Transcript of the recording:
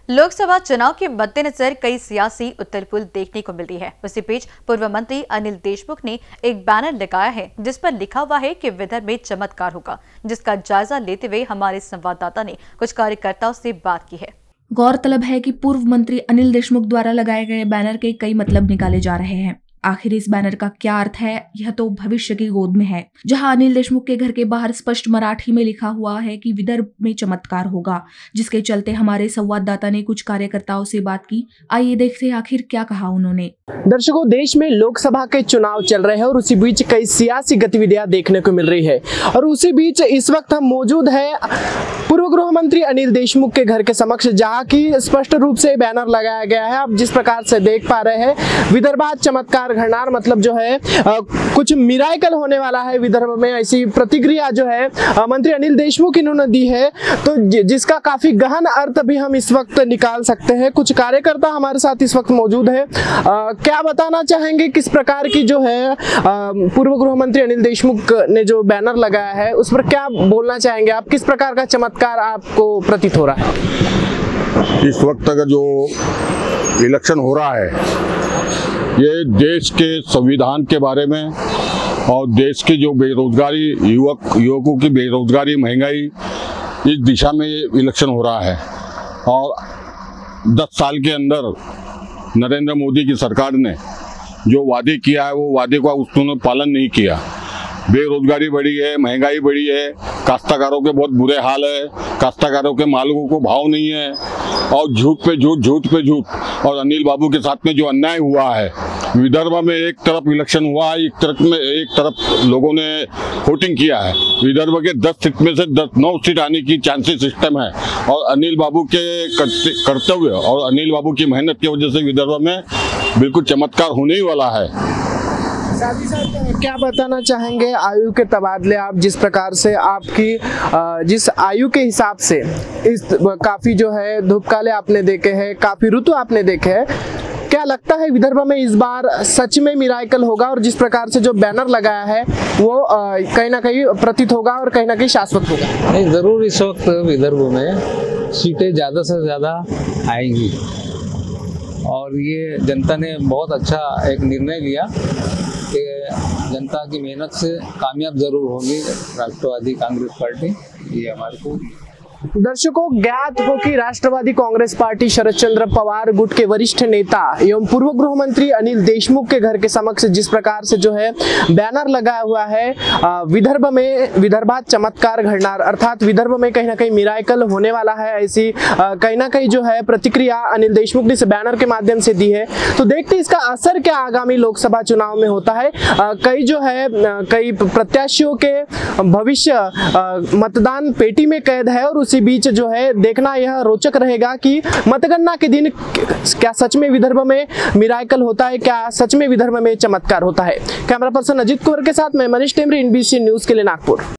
लोकसभा चुनाव के मद्देनजर कई सियासी उथल-पुथल देखने को मिल रही है। उसी बीच पूर्व मंत्री अनिल देशमुख ने एक बैनर लगाया है जिस पर लिखा हुआ है कि विदर्भ में चमत्कार होगा, जिसका जायजा लेते हुए हमारे संवाददाता ने कुछ कार्यकर्ताओं से बात की है। गौरतलब है कि पूर्व मंत्री अनिल देशमुख द्वारा लगाए गए बैनर के कई मतलब निकाले जा रहे हैं। आखिर इस बैनर का क्या अर्थ है, यह तो भविष्य की गोद में है। जहां अनिल देशमुख के घर के बाहर स्पष्ट मराठी में लिखा हुआ है कि विदर्भ में चमत्कार होगा, जिसके चलते हमारे संवाददाता ने कुछ कार्यकर्ताओं से बात की। आइए देखते आखिर क्या कहा उन्होंने। दर्शकों, देश में लोकसभा के चुनाव चल रहे हैं और उसी बीच कई सियासी गतिविधियां देखने को मिल रही है। और उसी बीच इस वक्त हम मौजूद है पूर्व गृह मंत्री अनिल देशमुख के घर के समक्ष, जहां की स्पष्ट रूप से बैनर लगाया गया है। आप जिस प्रकार से देख पा रहे हैं, विदर्भात चमत्कार घड़नार, मतलब जो है कुछ मिराकल होने वाला है विदर्भ में, ऐसी प्रतिक्रिया जो है मंत्री अनिल देशमुख इन्होंने दी है, तो जिसका काफी गहन अर्थ भी हम इस वक्त निकाल सकते हैं। कुछ कार्यकर्ता हमारे साथ इस वक्त मौजूद है। क्या बताना चाहेंगे, किस प्रकार की जो है पूर्व गृह मंत्री अनिल देशमुख ने जो बैनर लगाया है उस पर क्या बोलना चाहेंगे आप? किस प्रकार का चमत्कार आपको प्रतीत हो रहा है? इस वक्त का जो इलेक्शन हो रहा है, ये देश के संविधान के बारे में और देश की जो बेरोजगारी, युवकों की बेरोजगारी, महंगाई, इस दिशा में ये इलेक्शन हो रहा है। और 10 साल के अंदर नरेंद्र मोदी की सरकार ने जो वादे किया है, वो वादे का उसने पालन नहीं किया। बेरोजगारी बढ़ी है, महंगाई बढ़ी है, काश्तकारों के बहुत बुरे हाल है, काश्तकारों के मालों को भाव नहीं है, और झूठ पे झूठ, झूठ पे झूठ। और अनिल बाबू के साथ में जो अन्याय हुआ है, विदर्भ में एक तरफ इलेक्शन हुआ है, एक तरफ लोगों ने वोटिंग किया है। विदर्भ के 10 सीट में से 9 सीट आने की चांसेस सिस्टम है, और अनिल बाबू के कर्तव्य और अनिल बाबू की मेहनत की वजह से विदर्भ में बिल्कुल चमत्कार होने ही वाला है। साथ ही साथ क्या बताना चाहेंगे आयु के तबादले, आप जिस प्रकार से आपकी जिस आयु के हिसाब से इस काफी जो है धूपकाले आपने देखे हैं, काफी ऋतु आपने देखे हैं, क्या लगता है विदर्भ में इस बार सच में मिराकल होगा? और जिस प्रकार से जो बैनर लगाया है वो कहीं ना कहीं प्रतीत होगा और कहीं ना कहीं शाश्वत होगा? नहीं, जरूर इस वक्त विदर्भ में सीटें ज़्यादा से ज़्यादा आएंगी, और ये जनता ने बहुत अच्छा एक निर्णय लिया कि जनता की मेहनत से कामयाब जरूर होगी राष्ट्रवादी कांग्रेस पार्टी। ये हमारे को दर्शकों, ज्ञात हो कि राष्ट्रवादी कांग्रेस पार्टी शरद चंद्र पवार गुट के वरिष्ठ नेता एवं पूर्व गृह मंत्री अनिल देशमुख के घर के समक्ष जिस प्रकार से जो है बैनर लगाया हुआ है, विदर्भ में विदर्भात चमत्कार घड़नार, अर्थात विदर्भ में कहीं ना कहीं मिराकल होने वाला है, ऐसी कहीं ना कहीं जो है प्रतिक्रिया अनिल देशमुख ने इस बैनर के माध्यम से दी है। तो देखते इसका असर क्या आगामी लोकसभा चुनाव में होता है। कई जो है कई प्रत्याशियों के भविष्य मतदान पेटी में कैद है, और उसी बीच जो है देखना यह रोचक रहेगा कि मतगणना के दिन क्या सच में विदर्भ में मिराकल होता है, क्या सच में विदर्भ में चमत्कार होता है। कैमरा पर्सन अजित कुंवर के साथ मैं मनीष टेमरी, NBC न्यूज के लिए नागपुर।